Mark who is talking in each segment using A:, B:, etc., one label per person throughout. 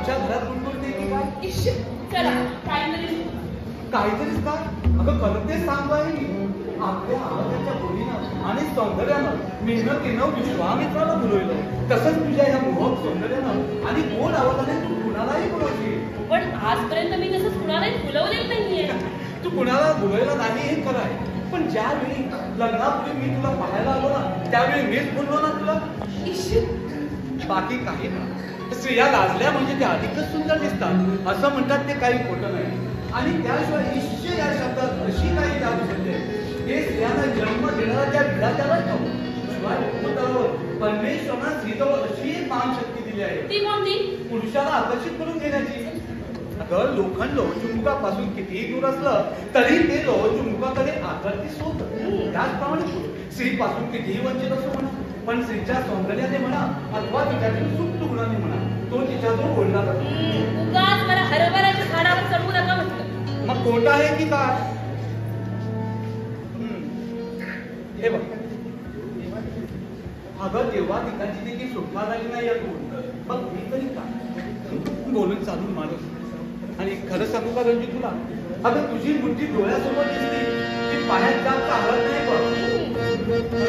A: आमच्या घरात गुणगुणते की काय?
B: इश्श, चला काहीतरी
A: काहीतरीच काय? अगं खरं ते सांगू आहे मी. आपल्या आवाजाच्या बोलीनं आणि सौंदर्यानं मेहनतीनं विश्वामित्राला बोलवलं. तसंच तुझ्या ह्या मोहक सौंदर्यानं आणि गोड आवाजाने तू कुणालाही बोलवशील.
B: पण आजपर्यंत मी तसंच कुणालाही बोलवलेलं नाहीये.
A: तू कुणाला बोलवायला नाही हे खरं आहे, पण ज्यावेळी लग्नापूर्वी मी तुला पाहायला आलो ना त्यावेळी मीच बोललो ना तुला.
B: इश्श,
A: बाकी काही ना. स्त्रिया लाजल्या म्हणजे त्या अधिकच सुंदर दिसतात असं म्हणतात, ते काही खोटं नाही. आणि त्याशिवाय ईश्य या शब्दात अशी काही जादू असते, हे स्त्रियांना जन्म देणारा त्या विधात्यालाच ठाऊक. शिवाय परमेश्वरानं स्त्रीजवळ अशी एक महान शक्ती दिली आहे,
B: ती कोणती?
A: पुरुषाला आकर्षित करून घेण्याची. अगं लोखंड चुंबकापासून कितीही दूर असलं तरी ते चुंबकाकडे आकर्षित होतं. त्याचप्रमाणे स्त्रीपासून कितीही वंचित असो म्हणा, पण स्त्रीच्या सौंदर्याने म्हणा अथवा तिच्यातील सुप्त गुणाने म्हणा तो तिच्याजवळ ओढला जातो.
B: उगाच मला हरभऱ्याच्या झाडावर चढवू नका म्हटलं.
A: मग खोटं आहे की काय? हे बघ, अगं तेव्हा तिकाची देखील सुटका झाली नाही यातून. बघ मी तरी का बोलून चालून माणूस. आणि खरं सांगू का रंजित तुला, अगं तुझी बुद्धी डोळ्यासमोर दिसली ती पाण्यात जास्त हलत नाही बघ.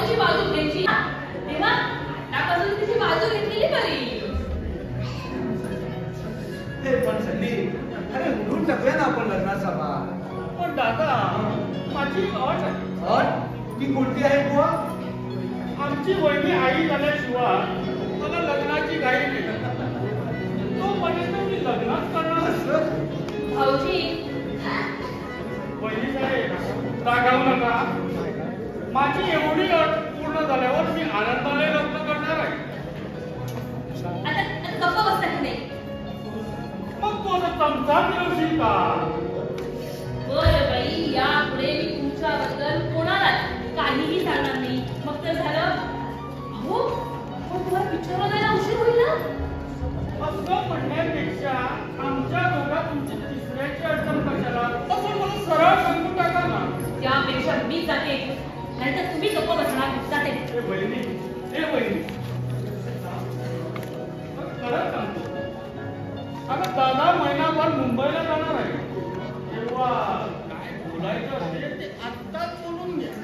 B: तिची बाजू घ्यायची तेव्हा त्यापासून तिची बाजू घेतलेली बरी.
A: हे पण संधी अरे उडून टाकूया ना आपण लग्नाचा भाग.
C: पण दादा माझी एक अट आहे.
A: अट ती कोणती आहे बुवा?
C: आमची वहिनी आई झाल्याशिवाय मला लग्नाची घाई नाही. तोपर्यंत मी लग्नच करणार
A: असं?
B: भाऊजी
C: वहिनी साहेब रागावू नका. माझी एवढी अट पूर्ण झाल्यावर मी आनंदाने लग्न करणार आहे.
B: आता गप्प बसता की नाही?
C: मग तू आता चमचा मिळवशील का?
B: बरं बाई यापुढे मी तुमच्याबद्दल कोणाला काहीही सांगणार नाही. मग तर झालं. अहो मग तुम्हाला पिक्चरला जायला उशीर होईल ना.
C: असं म्हणण्यापेक्षा आमच्या दोघात तुमची तिसऱ्याची अडचण कशाला असं मला सरळ सांगून टाका ना.
B: त्यापेक्षा मी जाते नाहीतर तुम्ही गप्प बसणार. जाते.
C: हे बहिणी खरंच सांगतो. आता दादा महिनाभर मुंबईला जाणार आहे. तेव्हा काय बोलायचं असेल ते आत्ताच बोलून घ्या.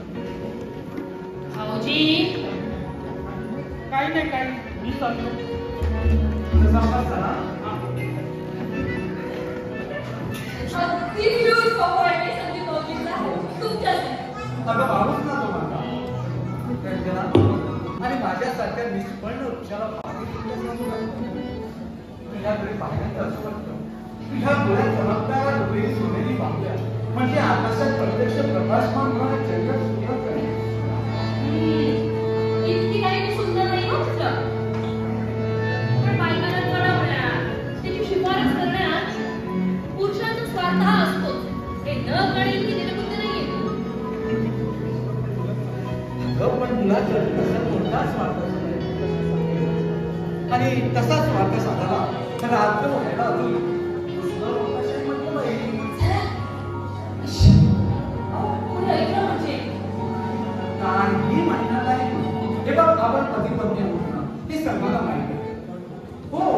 B: भाऊजी
C: काही नाही मी सांगतो.
B: अगदी क्यूट कपडे आहे संदीप भाऊजींचा. तुमच्यासाठी.
A: अगं भाऊच ना तो माझा. आणि माझ्यासारख्या निष्पन्न वृक्षाला पाणी तुझ्याकडे पाहिल्यानंतर असं वाटतं तुझ्या डोळ्यात चमकणाऱ्या डोळी सोनेरी बांगड्या म्हणजे आकाशात प्रत्यक्ष प्रकाशमान होणारे चंद्र सूर्य करे.
B: इतकी काही मी सुंदर नाही म्हटलं. पण बायकांना कळवण्यात त्याची शिफारस करण्यात पुरुषांचा स्वार्थ हा असतो. हे न कळेल की त्याच्या बुद्धी नाहीये.
A: अगं पण तुला जर तसा कोणता स्वार्थ आणि तसा स्वार्थ साधायला तर आज व्हायला अजून म्हटलं पाहिजे.
B: पुढे ऐकलं म्हणजे
A: काही महिना नाही. हे बघ आपण पती पत्नी आहोत ना हे सर्वांना माहिती आहे. हो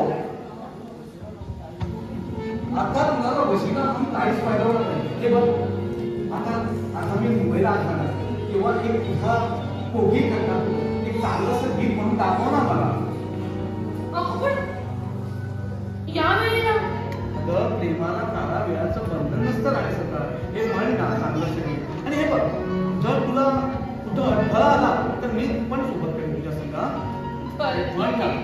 A: आता तुम्हाला वशिला म्हणून काहीच फायदा होत नाही. हे बघ आता मी मुंबईला आला तेव्हा एक तुझा पोगी करणार एक चांगलंसं गीत म्हणून दाखव ना मला.
B: पण या वेळेला
A: अगं प्रेमाला काळा वेळाचं बंधन नसतं राहायचं. हे म्हण ना चांगलं गीत. आणि हे बघ जर तुला कुठं अडथळा आला तर मी पण सोबत करेन तुझ्या संगा.
B: बरं
A: म्हण का.